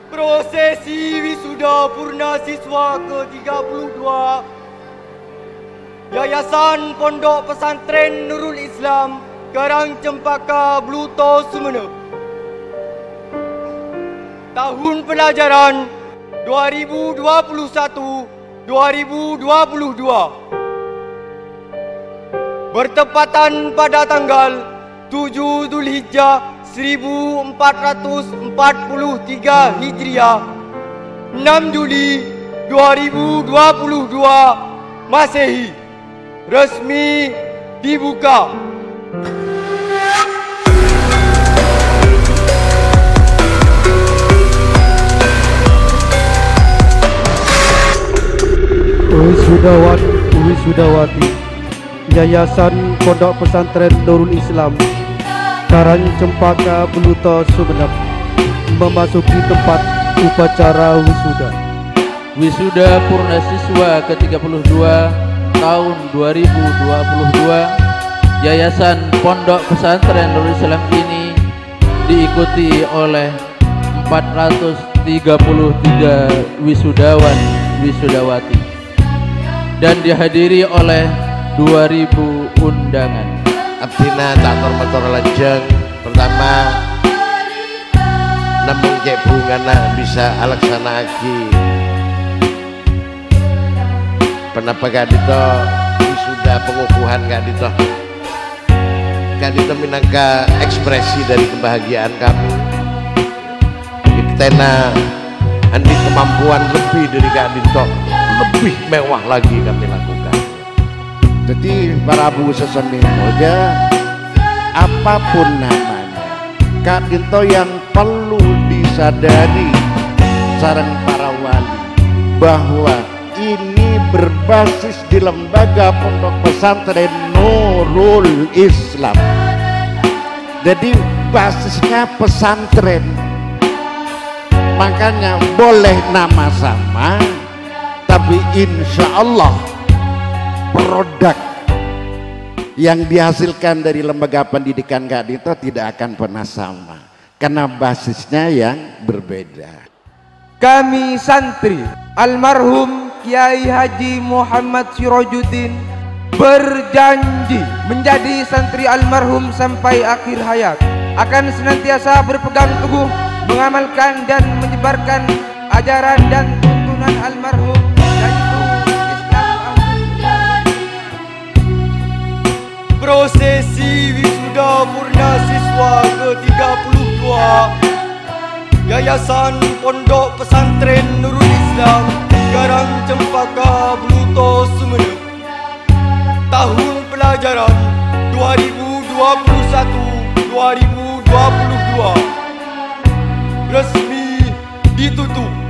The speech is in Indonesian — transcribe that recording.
Prosesi wisuda purna siswa ke-32 Yayasan Pondok Pesantren Nurul Islam Karang Cempaka Bluto Sumeneb. Tahun pelajaran 2021-2022 bertepatan pada tanggal 7 Zulhijjah 1443 Hijriah 6 Juli 2022 Masehi resmi dibuka. Wisudawan Wisudawati Yayasan Pondok Pesantren Nurul Islam Karang Cempaka Bluto Sumeneb memasuki tempat upacara wisuda. Wisuda purna siswa ke-32 tahun 2022 Yayasan Pondok Pesantren Nurul Islam ini diikuti oleh 433 wisudawan wisudawati dan dihadiri oleh 2000 undangan. Abdina catur motor lajeng pertama namun cek bungana bisa alaksana lagi penapa kadito wisuda pengukuhan kadito minangka ekspresi dari kebahagiaan kami iktena andi kemampuan lebih dari kadito lebih mewah lagi kami lakukan. Jadi para bu sesemi muda apapun namanya Kak Dinto yang perlu disadari sareng para wali bahwa ini berbasis di lembaga Pondok Pesantren Nurul Islam. Jadi basisnya pesantren, makanya boleh nama sama tapi insya Allah produk yang dihasilkan dari lembaga pendidikan Kak Dinto tidak akan pernah sama karena basisnya yang berbeda. Kami santri almarhum Kiai Haji Muhammad Sirajuddin berjanji menjadi santri almarhum sampai akhir hayat, akan senantiasa berpegang teguh mengamalkan dan menyebarkan ajaran dan tuntunan almarhum, yaitu Prosesi wisuda purna siswa ke-32 Yayasan Pondok Pesantren Nurul Islam Karang Cempaka Bluto Sumeneb. Tahun pelajaran 2021-2022 resmi ditutup.